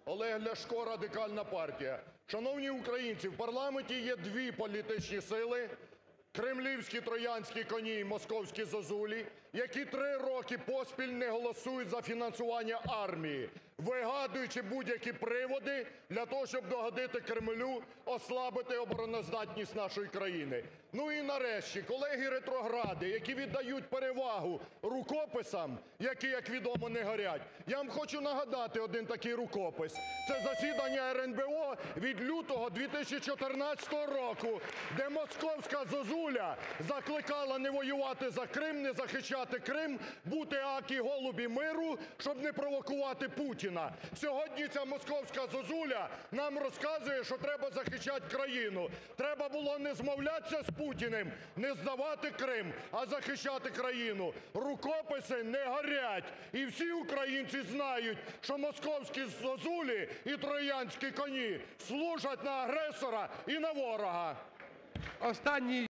Олег Ляшко, Радикальна партія. Шановні українці, в парламенті є дві політичні сили: кремлівські троянські коні і московські зозулі, які 3 роки поспіль не голосують за фінансування армії, вигадуючи будь-які приводи для того, щоб догодити Кремлю, ослабити обороноздатність нашої країни. Ну і нарешті, колеги-ретрогради, які віддають перевагу рукописам, які, як відомо, не горять. Я вам хочу нагадати один такий рукопис. Це засідання РНБО від лютого 2014 року, де московська зозуля закликала не воювати за Крим, не захищати Крим, бути акі голубі миру, щоб не провокувати Путіна. Сьогодні ця московська зозуля нам розказує, що треба захищати країну. Треба було не змовлятися з Путіним, не здавати Крим, а захищати країну. Рукописи не горять. І всі українці знають, що московські зозулі і троянські коні служать на агресора і на ворога. Останній